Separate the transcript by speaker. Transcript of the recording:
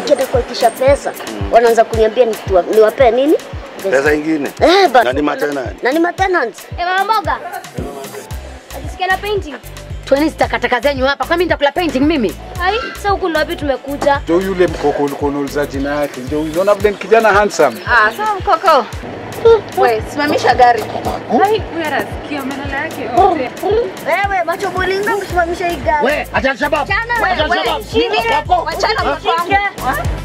Speaker 1: nikienda kuitisha pesa, wanaanza kuniambia niwape nini?
Speaker 2: Pesa nyingine. Na ni maintenance.
Speaker 1: Na ni maintenance.
Speaker 3: Mama mboga. Akisikia na painting.
Speaker 4: Tueni zitakataka zenyu hapa. Kwa mimi nitakula painting mimi?
Speaker 3: Hai, sasa huku ndo wapi tumekuja?
Speaker 5: Ndio yule Mkokoo ulikuwa unauliza jina yake. Ndio unaona vile kijana handsome.
Speaker 6: Sawa Mkokoo. Wewe simamisha gari. Hai, wewe rasikia maneno yake yote.
Speaker 1: Wewe macho bolinga msimamisha hii gari.
Speaker 2: Wewe, acha shabab.
Speaker 6: Wewe, wachana mtoto wangu.